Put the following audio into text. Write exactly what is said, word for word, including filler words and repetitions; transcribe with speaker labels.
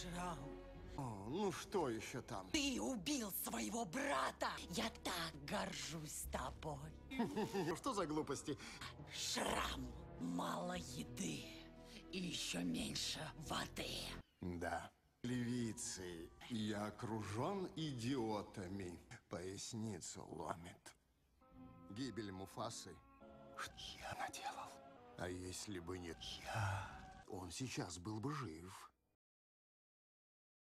Speaker 1: Шрам,
Speaker 2: О, ну что еще там?
Speaker 1: ты убил своего брата! Я так горжусь тобой.
Speaker 2: Что за глупости?
Speaker 1: Шрам, мало еды и еще меньше воды.
Speaker 2: Да. Левицы, я окружен идиотами. Поясницу ломит. Гибель Муфасы я наделал. А если бы не я, он сейчас был бы жив.